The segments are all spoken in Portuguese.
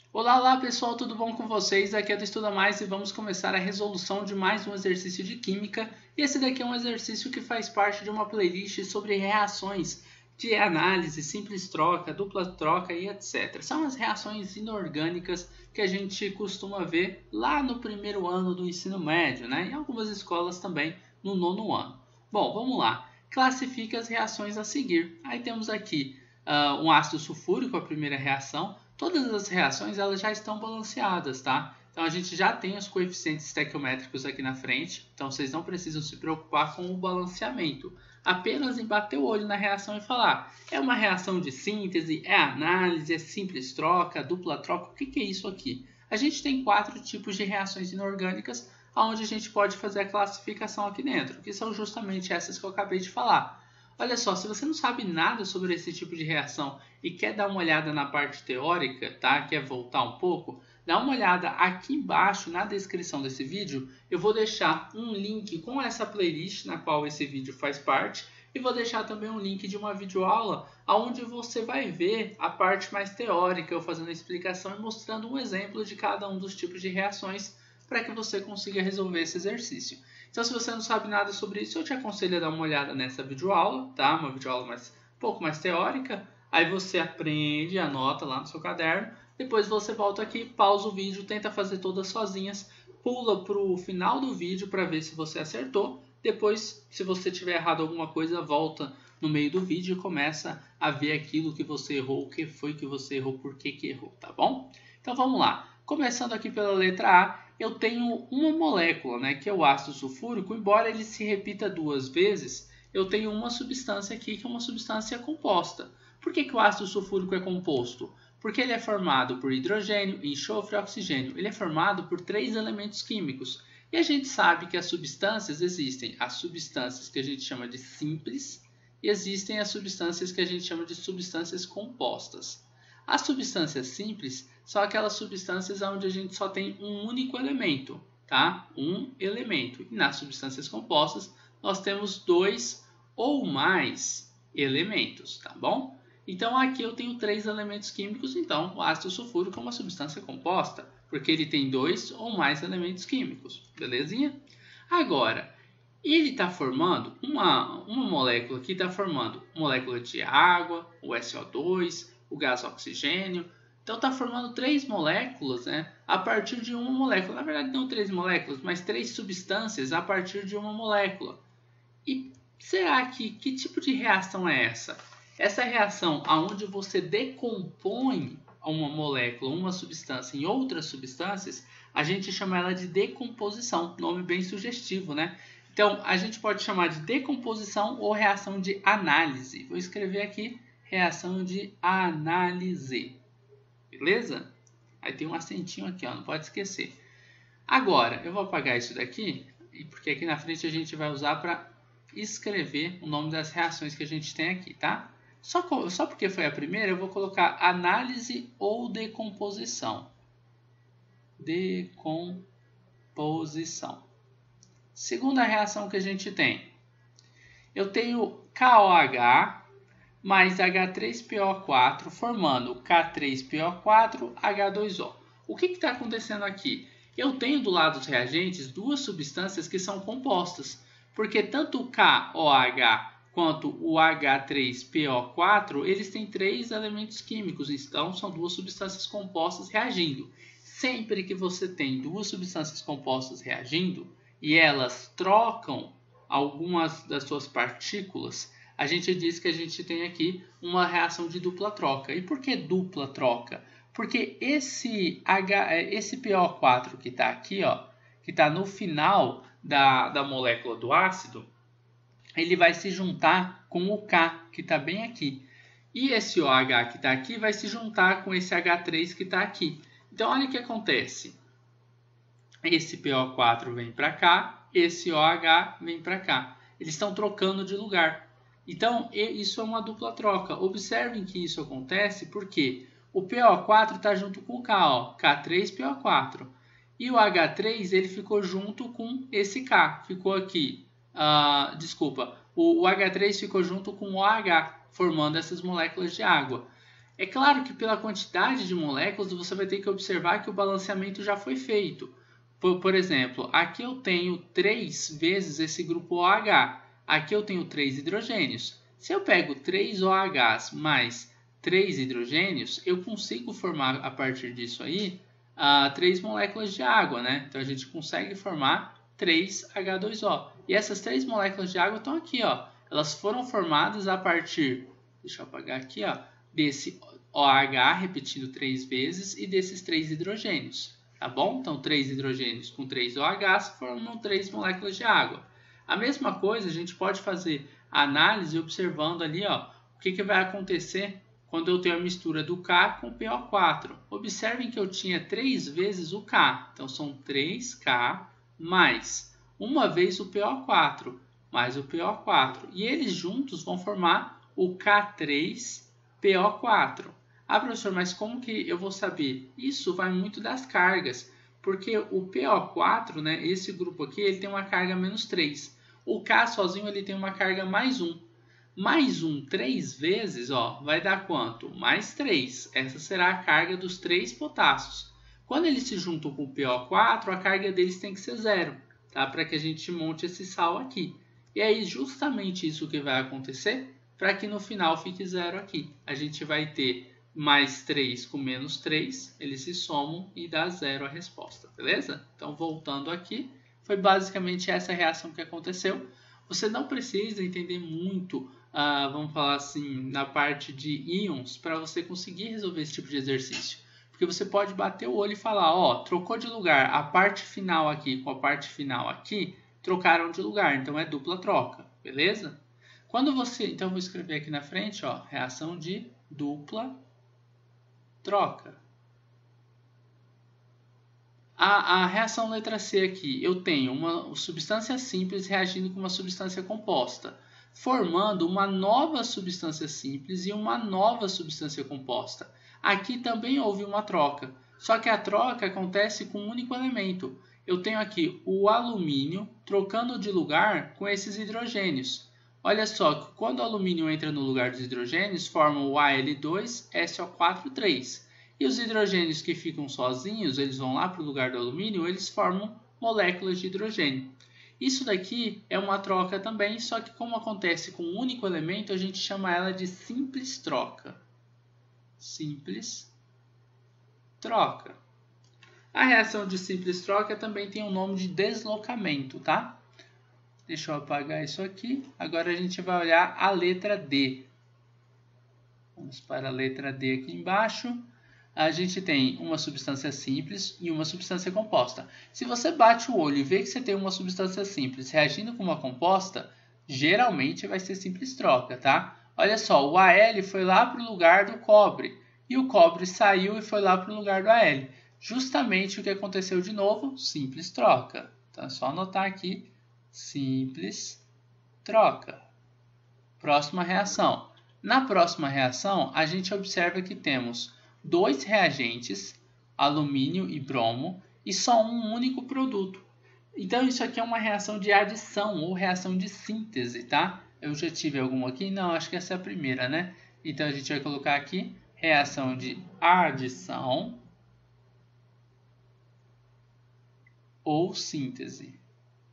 Olá, olá pessoal, tudo bom com vocês? Aqui é do Estuda Mais e vamos começar a resolução de mais um exercício de Química. E esse daqui é um exercício que faz parte de uma playlist sobre reações de análise, simples troca, dupla troca e etc. São as reações inorgânicas que a gente costuma ver lá no primeiro ano do ensino médio, né? Em algumas escolas também no nono ano. Bom, vamos lá. Classifique as reações a seguir. Aí temos aqui um ácido sulfúrico, a primeira reação. Todas as reações elas já estão balanceadas, tá? Então a gente já tem os coeficientes estequiométricos aqui na frente, então vocês não precisam se preocupar com o balanceamento. Apenas em bater o olho na reação e falar, é uma reação de síntese, é análise, é simples troca, dupla troca, o que é isso aqui? A gente tem 4 tipos de reações inorgânicas, onde a gente pode fazer a classificação aqui dentro, que são justamente essas que eu acabei de falar. Olha só, se você não sabe nada sobre esse tipo de reação e quer dar uma olhada na parte teórica, tá? Quer voltar um pouco, dá uma olhada aqui embaixo na descrição desse vídeo. Eu vou deixar um link com essa playlist na qual esse vídeo faz parte e vou deixar também um link de uma videoaula onde você vai ver a parte mais teórica, eu fazendo a explicação e mostrando um exemplo de cada um dos tipos de reações para que você consiga resolver esse exercício. Então, se você não sabe nada sobre isso, eu te aconselho a dar uma olhada nessa videoaula, tá? Uma videoaula um pouco mais teórica. Aí você aprende, anota lá no seu caderno. Depois você volta aqui, pausa o vídeo, tenta fazer todas sozinhas, pula para o final do vídeo para ver se você acertou. Depois, se você tiver errado alguma coisa, volta no meio do vídeo e começa a ver aquilo que você errou, o que foi que você errou, por que errou, tá bom? Então vamos lá. Começando aqui pela letra A, eu tenho uma molécula, né, que é o ácido sulfúrico. Embora ele se repita 2 vezes, eu tenho uma substância aqui que é uma substância composta. Por que o ácido sulfúrico é composto? Porque ele é formado por hidrogênio, enxofre e oxigênio. Ele é formado por 3 elementos químicos. E a gente sabe que as substâncias existem as substâncias que a gente chama de simples e existem as substâncias que a gente chama de substâncias compostas. As substâncias simples são aquelas substâncias onde a gente só tem um único elemento, tá? Um elemento. E nas substâncias compostas, nós temos 2 ou mais elementos, tá bom? Então, aqui eu tenho 3 elementos químicos, então o ácido sulfúrico é uma substância composta, porque ele tem 2 ou mais elementos químicos, belezinha? Agora, ele está formando uma molécula que está formando molécula de água, o SO2, o gás oxigênio. Então está formando 3 moléculas, né, a partir de uma molécula. Na verdade não 3 moléculas, mas 3 substâncias a partir de uma molécula. E será que tipo de reação é essa? Essa reação onde você decompõe uma molécula, uma substância em outras substâncias, a gente chama ela de decomposição. Nome bem sugestivo, né? Então a gente pode chamar de decomposição ou reação de análise. Vou escrever aqui reação de análise. Beleza? Aí tem um acentinho aqui, ó, não pode esquecer. Agora, eu vou apagar isso daqui, porque aqui na frente a gente vai usar para escrever o nome das reações que a gente tem aqui, tá? Só porque foi a primeira, eu vou colocar análise ou decomposição. Decomposição. Segunda reação que a gente tem. Eu tenho KOH mais H3PO4 formando K3PO4, H2O. O que está acontecendo aqui? Eu tenho do lado dos reagentes 2 substâncias que são compostas, porque tanto o KOH quanto o H3PO4, eles têm 3 elementos químicos, então são 2 substâncias compostas reagindo. Sempre que você tem 2 substâncias compostas reagindo e elas trocam algumas das suas partículas, a gente diz que a gente tem aqui uma reação de dupla troca. E por que dupla troca? Porque esse PO4 que está aqui, ó, que está no final da molécula do ácido, ele vai se juntar com o K, que está bem aqui. E esse OH que está aqui vai se juntar com esse H3 que está aqui. Então, olha o que acontece. Esse PO4 vem para cá, esse OH vem para cá. Eles estão trocando de lugar. Então, isso é uma dupla troca. Observem que isso acontece porque o PO4 está junto com o K, ó, K3PO4. E o H3 ele ficou junto com esse K. Ficou aqui. O H3 ficou junto com o OH, formando essas moléculas de água. É claro que pela quantidade de moléculas você vai ter que observar que o balanceamento já foi feito. Por exemplo, aqui eu tenho 3 vezes esse grupo OH. Aqui eu tenho 3 hidrogênios. Se eu pego 3 OHs mais 3 hidrogênios, eu consigo formar a partir disso aí 3 moléculas de água, né? Então a gente consegue formar 3H2O. E essas 3 moléculas de água estão aqui, ó. Elas foram formadas a partir, deixa eu apagar aqui, ó, desse OH repetindo 3 vezes e desses 3 hidrogênios. Tá bom? Então, 3 hidrogênios com 3 OHs formam 3 moléculas de água. A mesma coisa a gente pode fazer a análise observando ali, ó, o que vai acontecer quando eu tenho a mistura do K com o PO4. Observem que eu tinha 3 vezes o K. Então, são 3K mais uma vez o PO4 mais o PO4. E eles juntos vão formar o K3PO4. Ah, professor, mas como que eu vou saber? Isso vai muito das cargas, porque o PO4, né, esse grupo aqui, ele tem uma carga menos 3. O K sozinho ele tem uma carga mais 1. Mais 1 3 vezes, ó, vai dar quanto? Mais 3. Essa será a carga dos 3 potássios. Quando eles se juntam com o PO4, a carga deles tem que ser 0, tá? Para que a gente monte esse sal aqui. E aí, justamente isso que vai acontecer, para que no final fique 0 aqui. A gente vai ter mais 3 com menos 3, eles se somam e dá 0 a resposta, beleza? Então, voltando aqui, foi basicamente essa reação que aconteceu. Você não precisa entender muito, vamos falar assim, na parte de íons, para você conseguir resolver esse tipo de exercício. Porque você pode bater o olho e falar, ó, trocou de lugar a parte final aqui com a parte final aqui, trocaram de lugar, então é dupla troca, beleza? Quando você, então eu vou escrever aqui na frente, ó, reação de dupla troca. A reação letra C aqui, eu tenho uma substância simples reagindo com uma substância composta, formando uma nova substância simples e uma nova substância composta. Aqui também houve uma troca, só que a troca acontece com um único elemento. Eu tenho aqui o alumínio trocando de lugar com esses hidrogênios. Olha só que quando o alumínio entra no lugar dos hidrogênios, forma o Al2SO4 3. E os hidrogênios que ficam sozinhos, eles vão lá para o lugar do alumínio, eles formam moléculas de hidrogênio. Isso daqui é uma troca também, só que como acontece com um único elemento, a gente chama ela de simples troca. Simples troca. A reação de simples troca também tem o nome de deslocamento, tá? Deixa eu apagar isso aqui. Agora a gente vai olhar a letra D. Vamos para a letra D aqui embaixo. A gente tem uma substância simples e uma substância composta. Se você bate o olho e vê que você tem uma substância simples reagindo com uma composta, geralmente vai ser simples troca, tá? Olha só, o Al foi lá para o lugar do cobre e o cobre saiu e foi lá para o lugar do Al. Justamente o que aconteceu de novo, simples troca. Então é só anotar aqui. Simples troca. Próxima reação. Na próxima reação, a gente observa que temos 2 reagentes, alumínio e bromo, e só um único produto. Então, isso aqui é uma reação de adição ou reação de síntese, tá? Eu já tive alguma aqui? Não, acho que essa é a primeira, né? Então, a gente vai colocar aqui reação de adição ou síntese.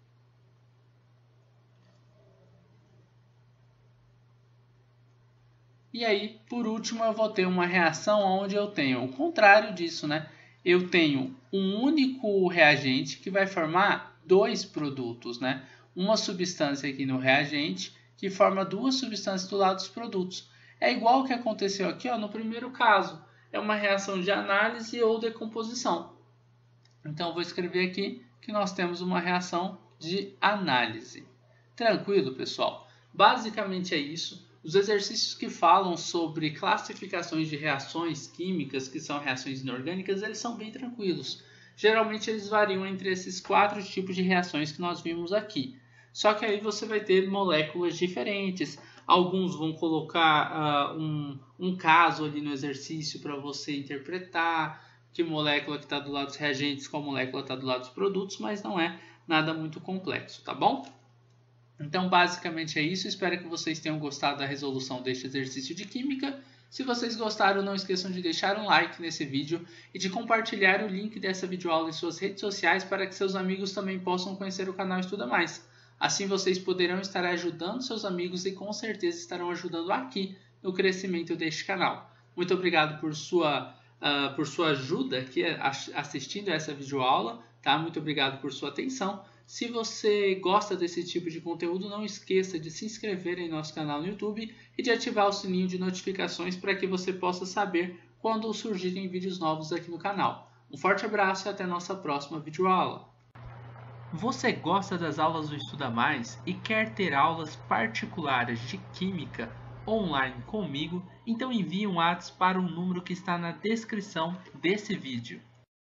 E aí, por último, eu vou ter uma reação onde eu tenho o contrário disso, né? Eu tenho um único reagente que vai formar 2 produtos, né? Uma substância aqui no reagente que forma 2 substâncias do lado dos produtos. É igual o que aconteceu aqui, ó, no primeiro caso. É uma reação de análise ou decomposição. Então, eu vou escrever aqui que nós temos uma reação de análise. Tranquilo, pessoal? Basicamente é isso. Os exercícios que falam sobre classificações de reações químicas, que são reações inorgânicas, eles são bem tranquilos. Geralmente eles variam entre esses 4 tipos de reações que nós vimos aqui. Só que aí você vai ter moléculas diferentes. Alguns vão colocar um caso ali no exercício para você interpretar que molécula que está do lado dos reagentes, qual molécula está do lado dos produtos, mas não é nada muito complexo, tá bom? Então, basicamente é isso. Espero que vocês tenham gostado da resolução deste exercício de química. Se vocês gostaram, não esqueçam de deixar um like nesse vídeo e de compartilhar o link dessa videoaula em suas redes sociais para que seus amigos também possam conhecer o canal Estuda Mais. Assim vocês poderão estar ajudando seus amigos e com certeza estarão ajudando aqui no crescimento deste canal. Muito obrigado por sua ajuda aqui assistindo essa videoaula, tá? Muito obrigado por sua atenção. Se você gosta desse tipo de conteúdo, não esqueça de se inscrever em nosso canal no YouTube e de ativar o sininho de notificações para que você possa saber quando surgirem vídeos novos aqui no canal. Um forte abraço e até a nossa próxima videoaula. Você gosta das aulas do Estuda Mais e quer ter aulas particulares de Química online comigo? Então envie um WhatsApp para o número que está na descrição desse vídeo.